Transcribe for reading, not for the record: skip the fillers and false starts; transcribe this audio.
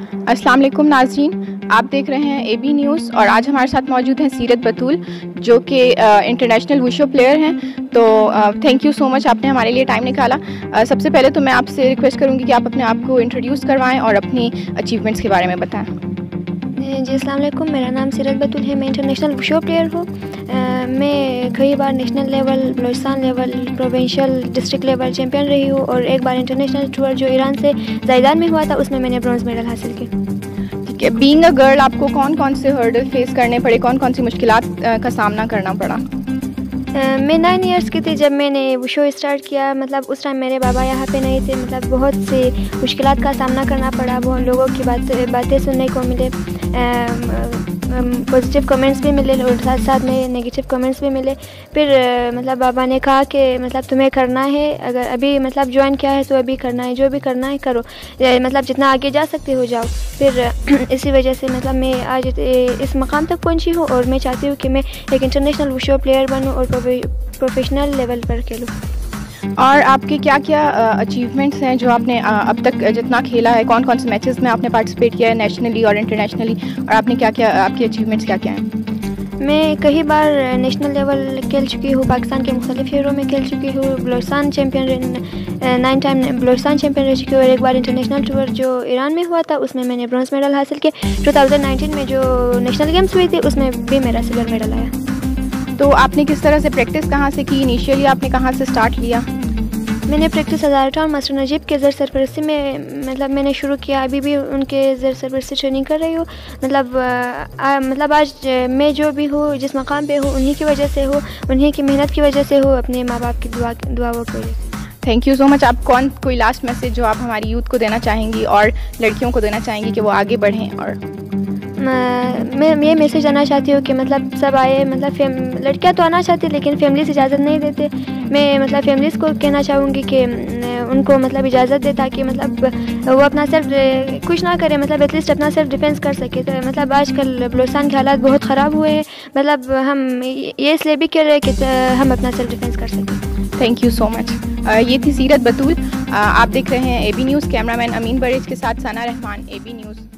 अस्सलाम वालेकुम नाज़रीन, आप देख रहे हैं एबी न्यूज़ और आज हमारे साथ मौजूद हैं सीरत बतूल जो कि इंटरनेशनल वुशो प्लेयर हैं। तो थैंक यू सो मच, आपने हमारे लिए टाइम निकाला। सबसे पहले तो मैं आपसे रिक्वेस्ट करूंगी कि आप अपने आप को इंट्रोड्यूस करवाएं और अपनी अचीवमेंट्स के बारे में बताएं। जी अस्सलाम वालेकुम, मेरा नाम सीरत बतूल है। मैं इंटरनेशनल वुशो प्लेयर हूँ। मैं कई बार national level, Balochistan level, provincial, district level champion रही हूँ और एक बार इंटरनेशनल टूर जो ईरान से ज़ायदान में हुआ था उसमें मैंने ब्रॉन्ज मेडल हासिल किया। ठीक है, बीइंग अ गर्ल आपको कौन कौन से हर्डल फेस करने पड़े, कौन कौन सी मुश्किलात का सामना करना पड़ा? मैं 9 इयर्स की थी जब मैंने वुशो स्टार्ट किया। मतलब उस टाइम मेरे बाबा यहाँ पे नहीं थे। मतलब बहुत सी मुश्किलात का सामना करना पड़ा। बहुत लोगों की बातें सुनने को मिले, पॉजिटिव कमेंट्स भी मिले और साथ साथ में नेगेटिव कमेंट्स भी मिले। फिर मतलब बाबा ने कहा कि मतलब तुम्हें करना है, अगर अभी मतलब ज्वाइन किया है तो अभी करना है, जो भी करना है करो, मतलब जितना आगे जा सकते हो जाओ। फिर इसी वजह से मतलब मैं आज इस मकाम तक पहुंची हूँ और मैं चाहती हूँ कि मैं एक इंटरनेशनल वुशो प्लेयर बनूँ और प्रोफेशनल लेवल पर खेलूँ। और आपके क्या क्या अचीवमेंट्स हैं जो आपने अब तक जितना खेला है, कौन कौन से मैचेस में आपने पार्टिसिपेट किया है नेशनली और इंटरनेशनली, और आपने क्या क्या, आपके अचीवमेंट्स क्या क्या हैं? मैं कई बार नेशनल लेवल खेल चुकी हूँ, पाकिस्तान के मुख्तलिफ शहरों में खेल चुकी हूँ। Balochistan champion 9 time Balochistan champion रह चुकी हूँ और एक बार इंटरनेशनल टूर जो ईरान में हुआ था उसमें मैंने ब्रॉन्ज मेडल हासिल किया। 2019 में जो नेशनल गेम्स हुई थी उसमें भी मेरा सिल्वर मेडल आया। तो आपने किस तरह से प्रैक्टिस कहाँ से की, इनिशियली आपने कहाँ से स्टार्ट लिया? मैंने प्रैक्टिस हज़ार टाउन मास्टर नजीब के ज़र सरपरस्ती में मतलब मैंने शुरू किया। अभी भी उनके ज़र सरपरस्ती ट्रेनिंग कर रही हूँ। मतलब आज मैं जो भी हूँ, जिस मकाम पे हूँ, उन्हीं की वजह से हूँ, उन्हीं की मेहनत की वजह से हूँ, अपने माँ बाप की दुआओं की वजह से। Thank you so much. आप कोई लास्ट मैसेज जो आप हमारी यूथ को देना चाहेंगी और लड़कियों को देना चाहेंगी कि वो आगे बढ़ें? और मैं ये मैसेज आना चाहती हूँ कि मतलब सब आए। मतलब लड़कियाँ तो आना चाहती लेकिन फैमिलीज इजाज़त नहीं देते। मैं मतलब फैमिलीज़ को कहना चाहूँगी कि उनको मतलब इजाज़त दे ताकि मतलब वो अपना सेल्फ कुछ ना करे, मतलब एटलीस्ट अपना सेल्फ डिफेंस कर सके। तो मतलब आजकल बलूचिस्तान के हालात बहुत ख़राब हुए हैं। मतलब हम ये इसलिए भी कह रहे हैं कि हम अपना सेल्फ डिफेंस कर सकें। Thank you so much. ये थी सीरत बतूल। आप देख रहे हैं AB news. Cameraman Amin Barej के साथ सना रहमान, एबी न्यूज़।